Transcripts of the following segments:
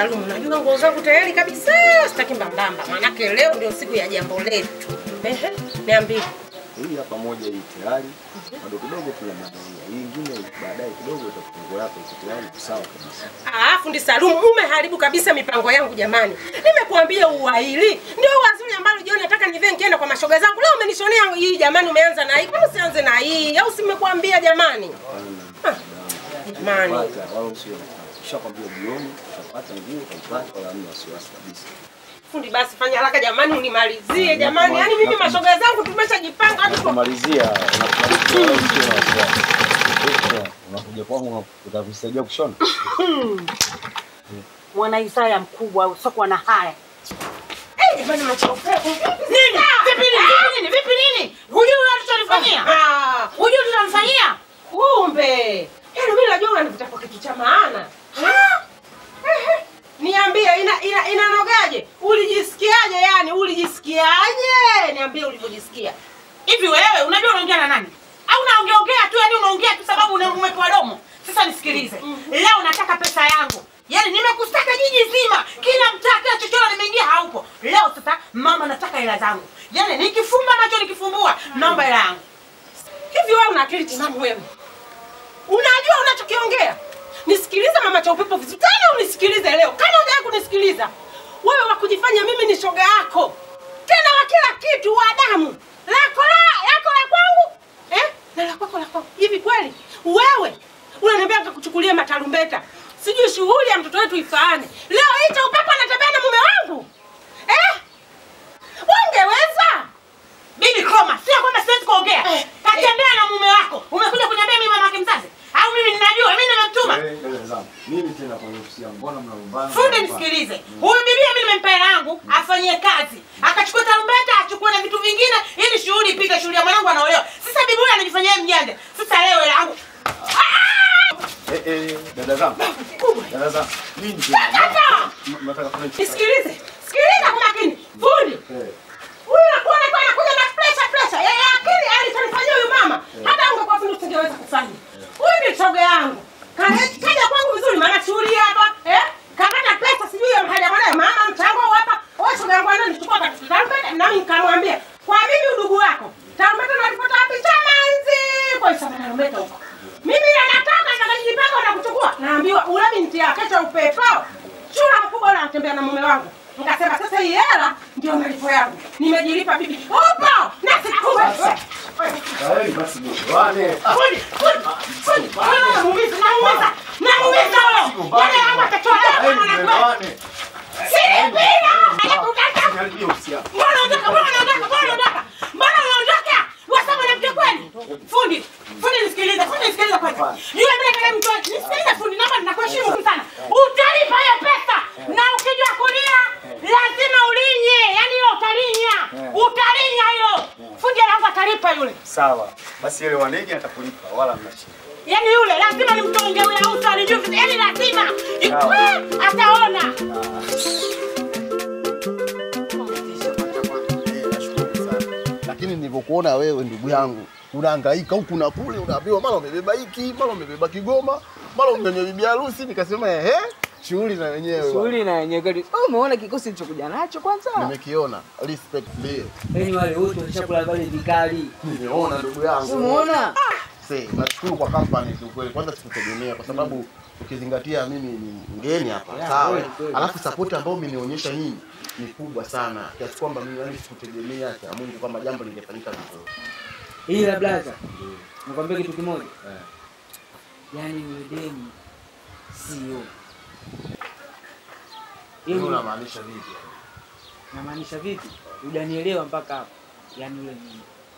Salumu, najua nguo zangu tayari kabisa, sitaki mbambamba. Maanake leo ndio siku ya jambo letu. Ehe, niambie. Hii hapa moja hii tayari. Bado kidogo tunamalizia. Hii nyingine baadaye kidogo itafungo yako tayari sawa kabisa. Fundi Salumu, umeharibu kabisa mipango yangu jamani. Nimekuambia uwaili. Ndio wazuri ambalo jioni nataka nive nikienda kwa mashoga zangu. Leo umenishonea hii jamani, umeanza na hii. Kwa nini usianze na hii? Au simekuambia jamani? Jamani. Wao sio. Nishakwambia jioni utapata nguo utapata wala hamna wasiwasi kabisa. Fundi basi fanya haraka jamani unimalizie jamani. Yaani mimi mashoga zangu tumeshajipanga hadi kumalizia. Unakuja kwangu utakusaidia kushona. Mwana Isaya mkubwa usokuwa na haya. Jamani machofu. Nini? Vipi nini? Hujui tunalifanyia? Hujui tunamfanyia? Kumbe. Yaani mimi najua unanivuta kwa kitu cha maana. Niambie inanogaje? Ulijisikiaje yani? Ulijisikiaje? Niambie ulivyojisikia. Hivi wewe unajua unaongea na nani? Au unaongea tu yani unaongea tu sababu umepewa domo? Sasa nisikilize. Leo nataka pesa yangu. Yaani nimekustaka jiji zima. Kila mtaa kila chochote nimeingia haupo. Leo sasa mama nataka hela zangu. Yaani nikifumba macho nikifumbua naomba hela yangu. Hivi wewe una akili timamu wewe? Unajua unachokiongea? Nisikilize mama cha upepo vizuri. Tena unisikilize leo. Kama hujai kunisikiliza, wewe wa kujifanya mimi ni shoga yako. Tena wa kila kitu wa damu. Lako la kwangu. Na la kwako. Hivi kweli wewe unaniambia nikakuchukulia matarumbeta? Sijui shughuli ya mtoto wetu ifaane. Leo hii cha upepo anatembea na mume wangu. Ungeweza? Bibi Koma, sio kwamba siwezi kuongea. Katembea na mume wako. Umekuja kuniambia mimi mama yake mzazi? Au mimi ninajua, mimi nimemtuma. Mimi tena kwa nafsi yangu mbona mnalumbana? Fundi nisikilize. Huyu bibi mimi nimempa hela yangu afanyie kazi. Akachukua tarumbeta, achukue na vitu vingine ili shughuli ipite, shughuli ya mwanangu anaolewa. Sasa bibi huyu anajifanyia mjanja. Sasa leo hela yangu. Dada zangu. Nini tena? Nisikilize. Sikiliza kwa makini. Fundi. Huyu anakuja na pressure. Yeye akili alichonifanyia huyu mama. Hata ungekuwa fundi usingeweza kufanya. Huyu ni shoga yangu. Kaja kwangu vizuri maana shughuli hapa. Kapata pesa sijui ya mhaja mwanae mama mchango hapa. Wewe shoga yangu ananichukua tarumbeta na mimi nikamwambia, "Kwa mimi udugu wako. Tarumbeta nalipata wapi Chamanzi?" Kwa sababu tarumbeta huko. Mimi nataka nikajipanga na kuchukua. Naambiwa ule binti yake cha upepo. Chura mkubwa anatembea na mume wangu. Nikasema sasa hii hela ndio malipo yangu. Nimejilipa bibi. Opa! Na sikuweza. Basi bwana. Namuuliza wewe. Yale yangu atatoa kama na kweli. Mbona unaondoka? Wasema na mke kweli? Fundi nisikilize kwanza. Yule mimi kama mtu nisikilize fundi, naomba ninakuheshimu sana. Utalipa hiyo pesa. Na ukijua kulia lazima ulinye. Yaani hilo utalinya. Utalinya hilo. Fundi anaomba atalipa yule. Sawa. Basi yule wanege atakulipa wala mna shida. Yaani yule lazima nimtonge yule au alijue. Yaani lazima. Ataona. Lakini nilivyokuona wewe ndugu yangu, unahangaika huku na kule, unaambiwa mara umebeba hiki, mara umebeba Kigoma, mara umebeba bibi harusi, nikasema shughuli na wenyewe. Shughuli na wenyewe kweli. Umeona kikosi nilichokuja nacho kwanza? Nimekiona. Respect ndio. Yaani wale wote washakula pale vikali. Nimeona ndugu yangu. Umeona? Nashukuru kwa company tu kweli. Kwanza sikutegemea kwa sababu ukizingatia mimi ni mgeni hapa. Sawa. Alafu support ambayo umenionyesha hii ni kubwa sana. Kiasi kwamba mimi yani sikutegemea kwa Mungu kama jambo lingefanyika vizuri. Ila blaza. Nakwambia kitu kimoja. Yaani yule deni sio. Hiyo unamaanisha vipi? Namaanisha vipi? Hujanielewa mpaka hapo. Yaani yule ni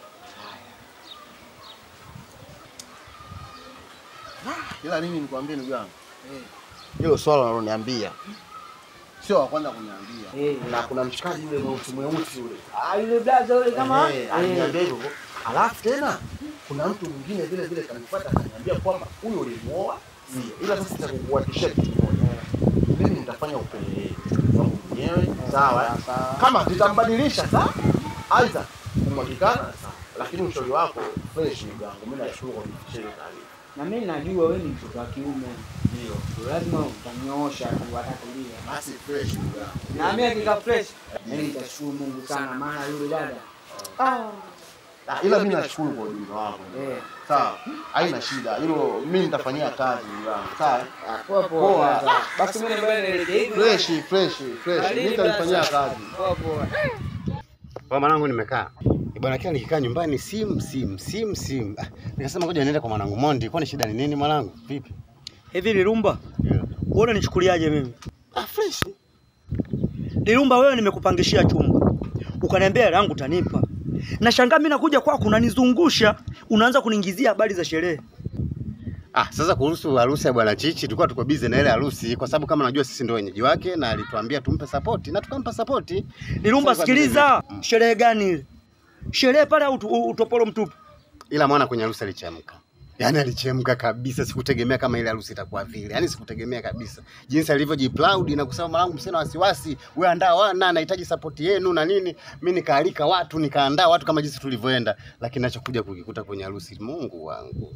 Ila nini nikwambie ndugu yangu? Hilo swala unaloniambia sio wa kwanza kuniambia. Na kuna mshikaji yule mweusi yule. Yule blaza yule kama aliniambia hivyo. Alafu tena kuna mtu mwingine vile kanifuata akaniambia kwamba huyo ulimuoa. Ila sasa nitakukuhakikishia kitu kimoja. Mimi nitafanya upelelezi wangu mwenyewe, sawa? Kama nitambadilisha sawa? Aidha kumwagikana sawa. Lakini ushauri wako fresh ndugu yangu. Mimi nashukuru kwa kufikisha taarifa. Na mimi najua wewe ni mtoto wa kiume. Ndio. Lazima utanyoosha tu atakulia. Basi fresh ndugu yangu. Na mimi akika fresh, mimi nitashukuru Mungu sana maana yule dada. Ila mimi nashukuru kwa ujumbe wako. Sawa. Haina shida. Hilo mimi nitafanyia kazi ndugu yangu. Sawa? Poa. Basi mimi nielekee hivi. Fresh. Mimi nitafanyia kazi. Poa. Kwa mwanangu nimekaa. Bwana kila nikikaa nyumbani simu. Nikasema ngoja niende kwa mwanangu Mondi. Kwani shida ni nini mwanangu? Vipi? Hivi Lirumba? Wewe unanichukuliaje mimi? Fresh. Lirumba wewe nimekupangishia chumba. Ukaniambia hela yangu utanipa. Nashangaa mimi nakuja kwako unanizungusha, unaanza kuniingizia habari za sherehe. Sasa kuhusu harusi ya bwana Chichi tulikuwa tuko busy na ile harusi kwa sababu kama unajua sisi ndio wenyeji wake na alituambia tumpe support na tukampa support. Lirumba sikiliza, sherehe gani ile? Sherehe pale au utopolo mtupu? Ila mwana kwenye harusi alichemka. Yaani alichemka kabisa, sikutegemea kama ile harusi itakuwa vile. Yaani sikutegemea kabisa. Jinsi alivyojiproud na kusema mwanangu msena wasiwasi, wewe andaa wana nahitaji support yenu na nini. Mimi nikaalika watu, nikaandaa watu kama jinsi tulivyoenda, lakini nachokuja kukikuta kwenye harusi Mungu wangu.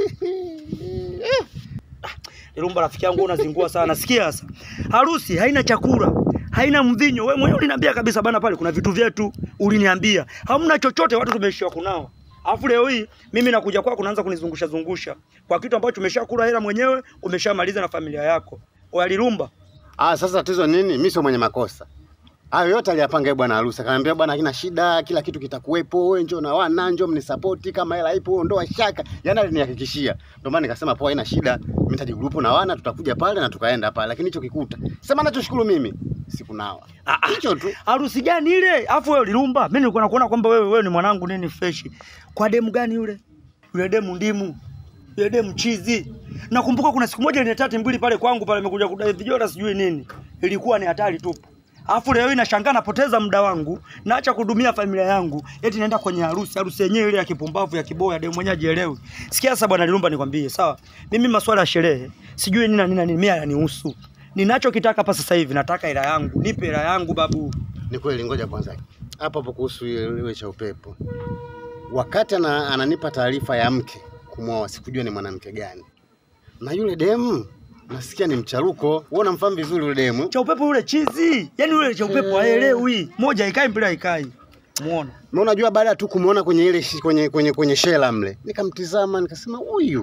Lirumba rafiki yangu unazingua sana. Sikia sasa. Harusi haina chakula, haina mvinyo. Wewe mwenyewe uliniambia kabisa bana pale kuna vitu vyetu, uliniambia. Hamna chochote watu tumeishiwa kunao. Alafu leo hii mimi nakuja kwako unaanza kunizungusha kwa kitu ambacho umeshakula hela mwenyewe, umeshamaliza na familia yako. Oya Lirumba. Sasa tatizo nini? Mimi sio mwenye makosa. Hayo yote aliyapanga yeye bwana harusi. Akaniambia bwana hakina shida, kila kitu kitakuwepo, wewe njoo na wana, njoo mnisupport kama hela ipo, ondoa shaka. Yaani alinihakikishia. Ndio maana nikasema poa haina shida, mimi nitajigrupu na wana tutakuja pale na tukaenda pale. Lakini hicho kikuta. Sema nachoshukuru mimi. Siku nao. Hicho tu. Harusi gani ile? Alafu wewe Lirumba, mimi nilikuwa nakuona kwamba wewe ni mwanangu nini fresh. Kwa demu gani yule? Yule demu ndimu. Yule demu chizi. Nakumbuka kuna siku moja ile mbili pale kwangu pale nimekuja kudai vijora sijui nini. Ilikuwa ni hatari tupu. Alafu leo nashangaa napoteza muda wangu, naacha kuhudumia familia yangu, eti naenda kwenye harusi yenyewe ile ya kipumbavu ya kiboya demu mwenyewe ajielewi. Sikia sasa bwana Lirumba nikwambie, sawa? Mimi masuala ya sherehe, sijui nini mimi hayanihusu. Ninachokitaka hapa sasa hivi nataka hela yangu. Nipe hela yangu babu. Ni kweli ngoja kwanza. Hapo kuhusu ile cha upepo. Wakati ananipa taarifa ya mke kumwoa sikujua ni mwanamke gani. Na yule demu nasikia ni mcharuko. Wewe unamfahamu vizuri yule demu. Cha upepo yule chizi. Yaani yule cha upepo haelewi. Moja ikai mbili ikai. Muone. Na unajua baada tu kumuona kwenye ile kwenye shela mle. Nikamtizama nikasema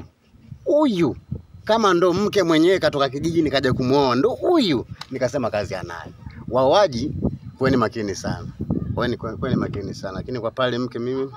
huyu kama ndo mke mwenyewe katoka kijiji nikaja kumuoa ndo huyu. Nikasema kazi anayo. Wawaji kweni makini sana. Kweni makini sana. Lakini kwa pale mke mimi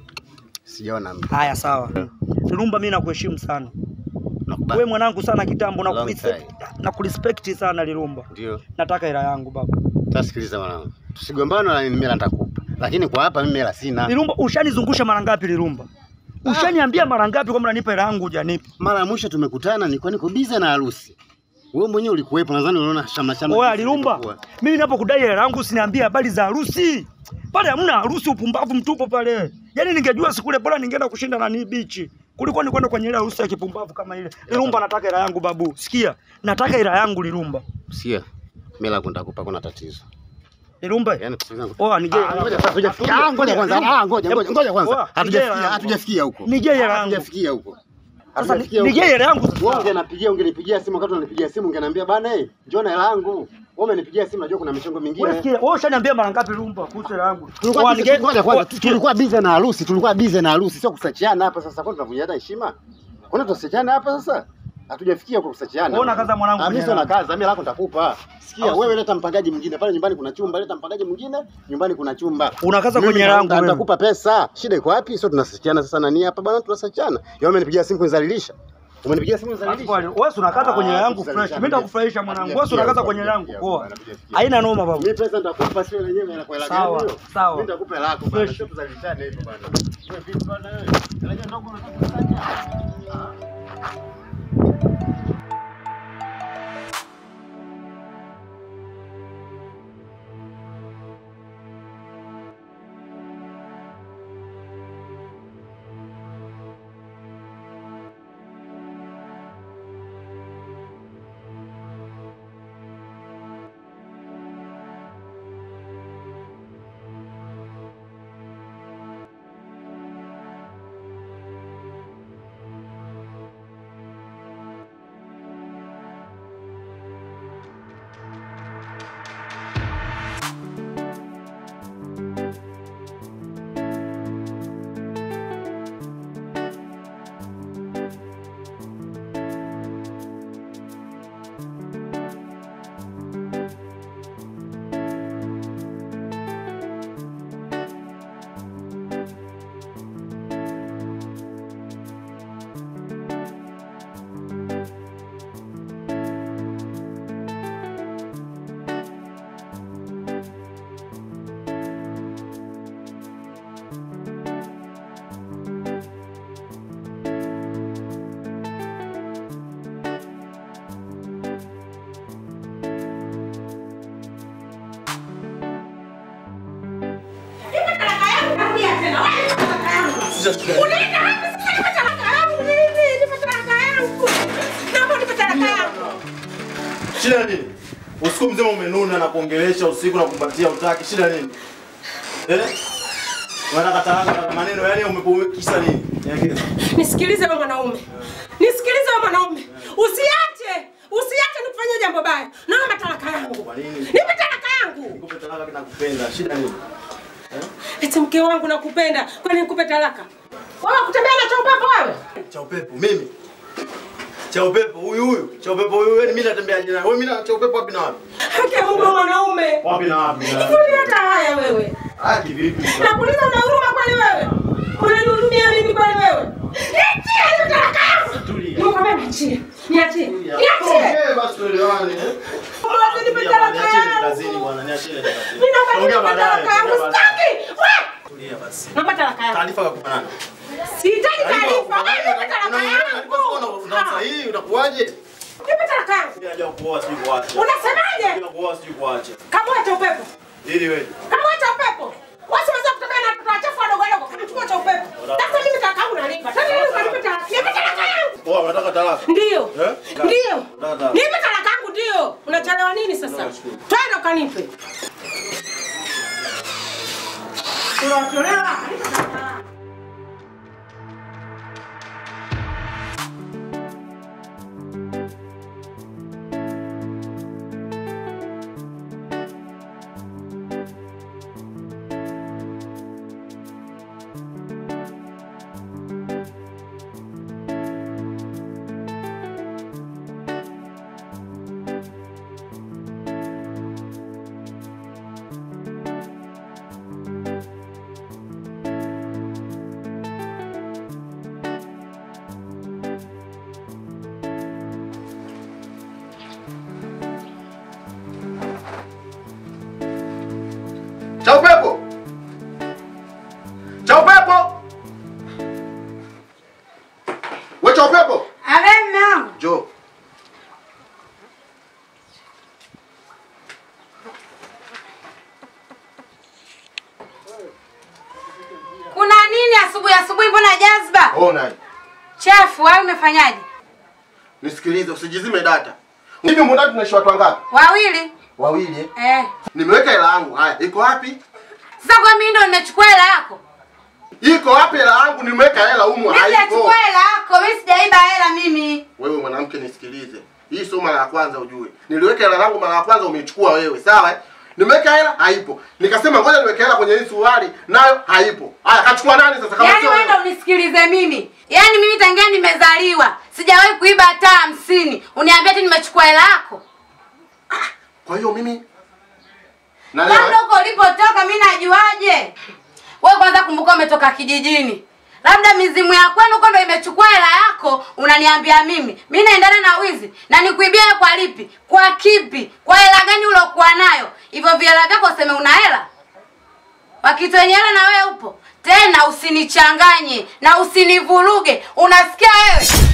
sijaona mke. Haya sawa. Lirumba mimi nakuheshimu sana. Wewe mwanangu sana kitambo na kurespect sana Lirumba. Ndio. Nataka hela yangu baba. Tasikiliza mwanangu. Tusigombane na mimi nitakupa. Lakini kwa hapa mimi hela sina. Lirumba ushanizungusha mara ngapi Lirumba? Ushaniambia mara ngapi kwamba unanipa hela yangu hujanipa? Mara ya mwisho tumekutana nilikuwa niko busy na harusi. Wewe mwenyewe ulikuwepo nadhani unaona shama. Oya Lirumba, mimi ninapokudai hela yangu usiniambie habari za harusi. Pale hamna harusi upumbavu mtupo pale. Yaani ningejua sikule bora ningeenda kushinda na ni bichi. Kuliko nikwenda kwenye ile harusi ya kipumbavu kama ile. Lirumba nataka hela yangu babu. Sikia, nataka hela yangu Lirumba. Sikia. Mimi la nitakupa kuna tatizo. Lirumba. Yaani nije. Ngoja kwanza. Hatujafikia huko. Nije hela yangu. Hatujafikia huko. Sasa nije hela yangu sasa. Wewe ungenipigia simu wakati unanipigia simu ungeniambia bana njoo na hela yangu. Wewe umenipigia simu najua kuna michongo mingine. Wewe ushaniambia mara ngapi Lirumba kuhusu hela yangu? Tulikuwa busy na harusi, sio kusachiana hapa sasa. Kwa tunavunja hata heshima. Kuna tusachiana hapa sasa? Hatujafikia kwa kusachiana. Unaona kaza mwanangu. Mimi sio na kaza, mimi lako nitakupa. Sikia wewe leta mpangaji mwingine pale nyumbani kuna chumba, leta mpangaji mwingine, nyumbani kuna chumba. Unakaza kwenye hela yangu wewe. Nitakupa pesa. Shida iko wapi? Sio tunasachiana sasa nani hapa bwana tunasachiana. Yeye umenipigia simu kunizalilisha. Umenipigia simu kunizalilisha. Wewe unakaza kwenye hela yangu fresh. Mimi nitakufurahisha mwanangu. Wewe unakaza kwenye hela yangu. Poa. Haina noma baba. Mimi pesa nitakupa sio yenyewe na kwa hela gani hiyo? Sawa. Mimi nitakupa hela yako bwana. Sio tuzalishane hivyo bwana. Wewe vipi bwana wewe? Unajua ndogo unataka Shida shida. Unaenda wapi sasa? Nipe talaka yangu mimi. Nipe talaka yangu. Naomba nipe talaka yangu. Shida nini? Usiku mzima umenuna na kuongelesha usiku na kumbatia utaki. Shida nini? Unataka talaka na maneno yani umepokisa nini? Nisikilize wewe mwanaume. Nisikilize wewe mwanaume. Usiache nikufanyie jambo baya. Naomba talaka yangu. Nipe talaka yangu. Nikupe talaka ninakupenda. Shida nini? Eti mke wangu nakupenda. Kwani nikupe talaka? Wewe kutembea na cha upepo wewe? Cha upepo mimi. Cha upepo huyu. Cha upepo huyu wewe mimi natembea jina. Wewe mimi na cha upepo wapi na wapi? Haki ya Mungu mwanaume. Wapi na wapi? Hivi hata haya wewe. Haki vipi? Nakuuliza una huruma kwani wewe? Unanihurumia mimi kwani wewe? Niachie hiyo talaka yangu. Tulia. Mungu niachie. Niachie. Ongea basi tuelewane. Mbona nipe talaka yangu? Kazini bwana, niachie talaka. Mimi naomba nipe talaka yangu. Sitaki. Wewe. Tulia basi. Naomba talaka yangu. Taarifa kwa nani? Sihitaji taarifa. Wewe nipe talaka yangu. Sasa hii utakuaje? Nipe talaka yangu. Mimi najua kuoa sijui kuacha. Unasemaje? Najua kuoa sijui kuacha. Kama cha upepo. Ili wewe. Kama cha upepo. Wasiweza kutokana na watoto wachafu wadogo wadogo. Kama cha upepo. Sasa mimi talaka yangu nalipa. Sasa mimi ukanipe talaka. Nipe talaka yangu. Poa, unataka talaka? Ndio. Ndio. Dada. Nipe talaka yangu ndio. Unachelewa nini sasa? Twende ukanipe. Unachelewa. Cha upepo. Cha upepo. Wewe cha upepo. Abe mume wangu. Jo. Kuna nini asubuhi mbona jazba? Ona. Chafu au umefanyaje? Nisikilize usijizime data. Hivi mbona tunaishi watu wangapi? Wawili. Wawili. Nimeweka hela yangu. Haya, iko wapi? Sasa kwa mimi ndo nimechukua hela yako. Iko wapi hela yangu? Nimeweka hela humu Mimi haiko. sijachukua hela yako, mimi sijaiba hela mimi. Wewe mwanamke nisikilize. Hii sio mara ya kwanza ujue. Niliweka hela yangu mara ya kwanza umechukua wewe, sawa? Nimeweka hela haipo. Nikasema ngoja niweke hela kwenye hii suruali nayo haipo. Haya kachukua nani sasa kama Yaani wewe ndo unisikilize mimi. Yaani mimi tangia nimezaliwa sijawahi kuiba hata 50. Uniambia eti nimechukua hela yako. Kwa hiyo mimi Labda huko ulipotoka mimi najuaje? Wewe kwanza kumbuka umetoka kijijini. Labda mizimu ya kwenu huko ndo imechukua hela yako, unaniambia mimi. Mimi naendana na wizi na nikuibia kwa lipi? Kwa kipi? Kwa hela gani ulokuwa nayo? Hivyo vihela vyako useme una hela? Wakati wenye hela na wewe upo. Tena usinichanganye na usinivuruge. Unasikia wewe?